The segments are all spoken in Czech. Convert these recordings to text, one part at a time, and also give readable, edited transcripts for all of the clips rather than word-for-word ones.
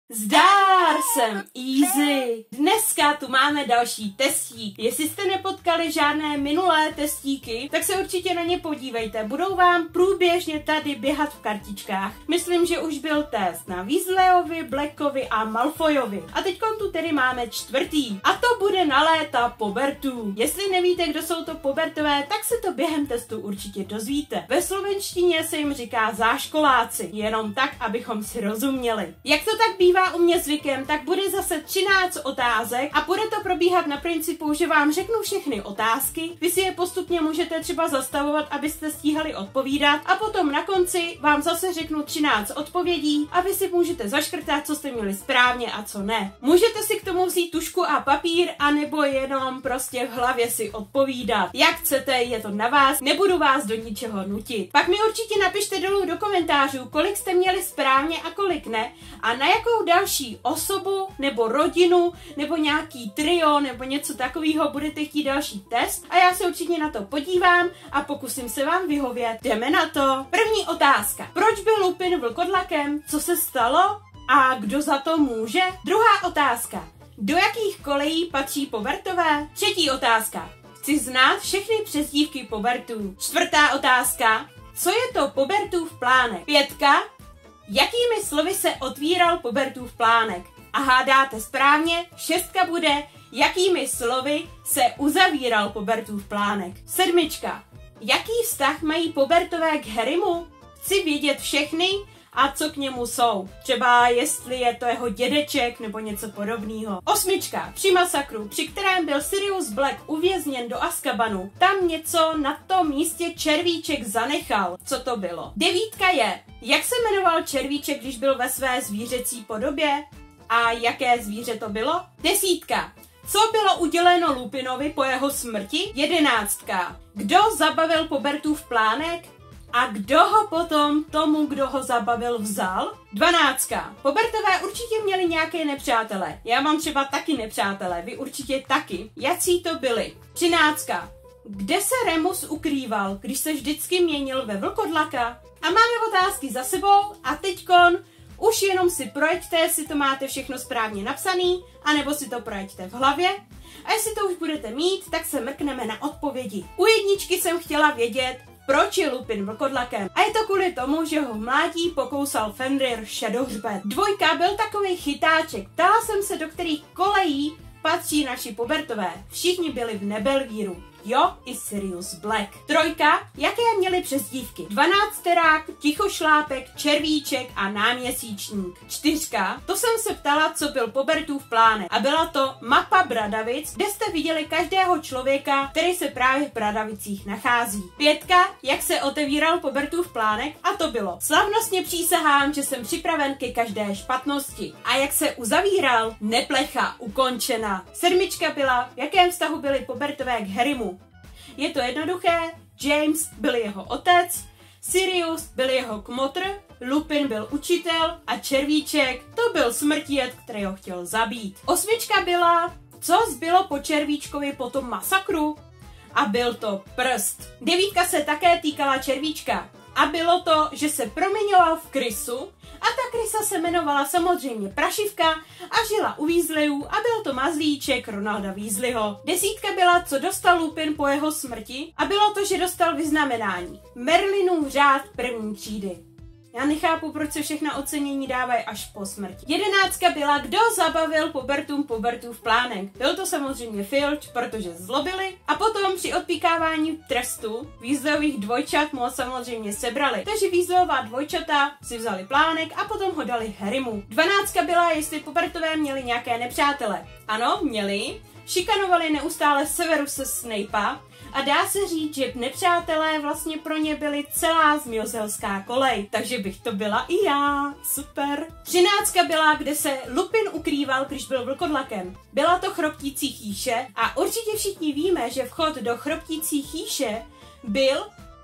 Zdár, jsem Easy. Dneska tu máme další testík. Jestli jste nepotkali žádné minulé testíky, tak se určitě na ně podívejte. Budou vám průběžně tady běhat v kartičkách. Myslím, že už byl test na Weasleyovi, Blackovi a Malfoyovi. A teď tu tedy máme čtvrtý. A to bude na léta Pobertů. Jestli nevíte, kdo jsou to Pobertové, tak se to během testu určitě dozvíte. Ve slovenštině se jim říká záškoláci. Jenom tak, abychom si rozuměli. Jak to tak bývá u mě zvykem, tak bude zase 13 otázek a bude to probíhat na principu, že vám řeknu všechny otázky, vy si je postupně můžete třeba zastavovat, abyste stíhali odpovídat a potom na konci vám zase řeknu 13 odpovědí a vy si můžete zaškrtat, co jste měli správně a co ne. Můžete si k tomu vzít tužku a papír, anebo jenom prostě v hlavě si odpovídat. Jak chcete, je to na vás, nebudu vás do ničeho nutit. Pak mi určitě napište dolů do komentářů, kolik jste měli správně a kolik ne a na jakou další osobu nebo rodinu nebo nějaký trio nebo něco takového budete chtít další test a já se určitě na to podívám a pokusím se vám vyhovět. Jdeme na to. První otázka. Proč byl Lupin vlkodlakem? Co se stalo? A kdo za to může? Druhá otázka. Do jakých kolejí patří Pobertové? Třetí otázka. Chci znát všechny přezdívky Pobertů. Čtvrtá otázka. Co je to Pobertův plánek? Pětka. Jakými slovy se otvíral Pobertův plánek? A hádáte správně, šestka bude, jakými slovy se uzavíral Pobertův plánek. Sedmička. Jaký vztah mají Pobertové k Harrymu? Chci vědět všechny a co k němu jsou. Třeba jestli je to jeho dědeček nebo něco podobného. Osmička. Při masakru, při kterém byl Sirius Black uvězněn do Azkabanu, tam něco na tom místě červíček zanechal. Co to bylo? Devítka je, jak se jmenoval červíček, když byl ve své zvířecí podobě? A jaké zvíře to bylo? Desítka. Co bylo uděleno Lupinovi po jeho smrti? Jedenáctka. Kdo zabavil Pobertův plánek? A kdo ho potom tomu, kdo ho zabavil, vzal? 12. Pobertové určitě měli nějaké nepřátele. Já mám třeba taky nepřátele, vy určitě taky. Jací to byli? 13. Kde se Remus ukrýval, když se vždycky měnil ve vlkodlaka? A máme otázky za sebou a teďkon už jenom si projeďte, jestli to máte všechno správně napsaný, anebo si to projeďte v hlavě. A jestli to už budete mít, tak se mrkneme na odpovědi. U jedničky jsem chtěla vědět, proč je Lupin vlkodlakem. A je to kvůli tomu, že ho v mládí pokousal Fenrir šedohřbet. Dvojka byl takovej chytáček. Ptala jsem se, do kterých kolejí patří naši Pobertové. Všichni byli v Nebelvíru. Jo, i Sirius Black. Trojka, jaké měli přezdívky? 12terák, tichošlápek, červíček a náměsíčník. 4, to jsem se ptala, co byl Pobertův plánek. A byla to mapa Bradavic, kde jste viděli každého člověka, který se právě v Bradavicích nachází. 5, jak se otevíral Pobertův plánek? A to bylo: slavnostně přísahám, že jsem připraven ke každé špatnosti. A jak se uzavíral? Neplecha, ukončena. 7 byla, v jakém vztahu byli Pobertové k Harrymu? Je to jednoduché, James byl jeho otec, Sirius byl jeho kmotr, Lupin byl učitel a červíček to byl smrtijet, který ho chtěl zabít. 8 byla, co zbylo po červíčkovi po tom masakru? A byl to prst. 9 se také týkala červíčka. A bylo to, že se proměňoval v krysu a ta krysa se jmenovala samozřejmě Prašivka a žila u Weasleyů a byl to mazlíček Ronalda Weasleyho. 10 byla, co dostal Lupin po jeho smrti a bylo to, že dostal vyznamenání Merlinův řád první třídy. Já nechápu, proč se všechna ocenění dávají až po smrti. 11 byla, kdo zabavil Pobertův plánek. Byl to samozřejmě Filch, protože zlobili. A potom při odpíkávání trestu Weasleyových dvojčat mu ho samozřejmě sebrali. Takže Weasleyová dvojčata si vzali plánek a potom ho dali Harrymu. 12 byla, jestli Pobertové měli nějaké nepřátele. Ano, měli. Šikanovali neustále Severuse Snape'a. A dá se říct, že nepřátelé vlastně pro ně byli celá zmiozelská kolej, takže bych to byla i já. Super. 13 byla, kde se Lupin ukrýval, když byl vlkodlakem. Byla to Chroptící chýše a určitě všichni víme, že vchod do Chroptící chýše byl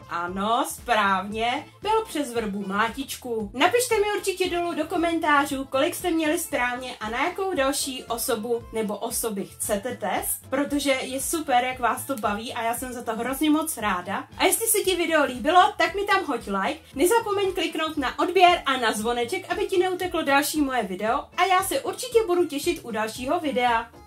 Ano, správně, byl přes vrbu Mátičku. Napište mi určitě dolů do komentářů, kolik jste měli správně a na jakou další osobu nebo osoby chcete test, protože je super, jak vás to baví a já jsem za to hrozně moc ráda. A jestli se ti video líbilo, tak mi tam hoď like, nezapomeň kliknout na odběr a na zvoneček, aby ti neuteklo další moje video a já se určitě budu těšit u dalšího videa.